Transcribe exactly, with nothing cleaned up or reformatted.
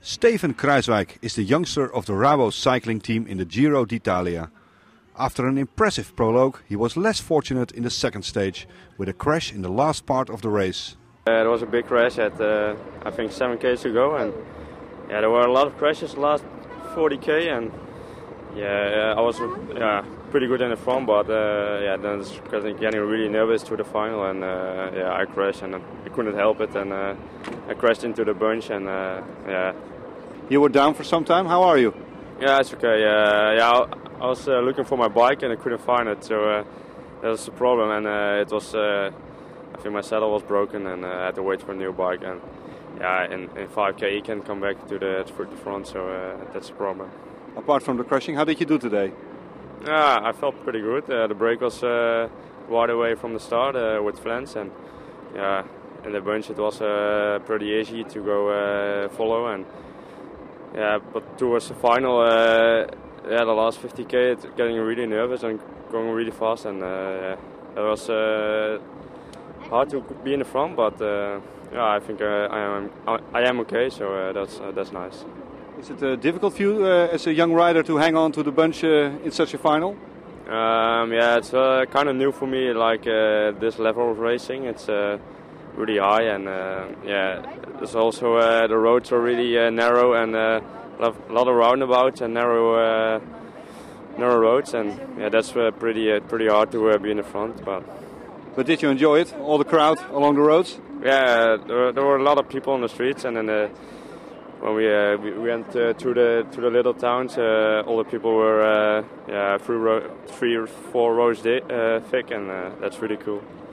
Steven Kruijswijk is the youngster of the Rabo cycling team in the Giro d'Italia. After an impressive prologue, he was less fortunate in the second stage, with a crash in the last part of the race. Uh, there was a big crash at, uh, I think, seven K to go, and yeah, there were a lot of crashes the last forty K, and yeah, I was yeah, pretty good in the front, but uh, yeah, then it's getting really nervous to the final, and uh, yeah, I crashed, and I couldn't help it, and uh, I crashed into the bunch, and uh, yeah. You were down for some time. How are you? Yeah, it's okay. Uh, yeah, I was uh, looking for my bike and I couldn't find it, so uh, that was the problem. And uh, it was, uh, I think my saddle was broken, and uh, I had to wait for a new bike. And yeah, in, in five K you can come back to the to the front, so uh, that's the problem. Apart from the crashing, how did you do today? Yeah, I felt pretty good. Uh, the brake was uh, wide away from the start uh, with Flens, and yeah, in the bunch it was uh, pretty easy to go uh, follow. And yeah, but towards the final, uh, yeah, the last fifty K, it's getting really nervous and going really fast, and uh, yeah, it was uh, hard to be in the front. But uh, yeah, I think uh, I am I am okay, so uh, that's uh, that's nice. Is it uh, difficult for you uh, as a young rider to hang on to the bunch uh, in such a final? Um, yeah, it's uh, kind of new for me, like uh, this level of racing. It's uh, really high, and uh, yeah, there's also uh, the roads are really uh, narrow, and uh, a lot of roundabouts and narrow uh, narrow roads, and yeah, that's uh, pretty uh, pretty hard to uh, be in the front. But but did you enjoy it? All the crowd along the roads? Yeah, there were, there were a lot of people on the streets, and then uh, when we uh, we went uh, to the to the little towns, uh, all the people were uh, yeah three ro three or four rows uh, thick, and uh, that's really cool.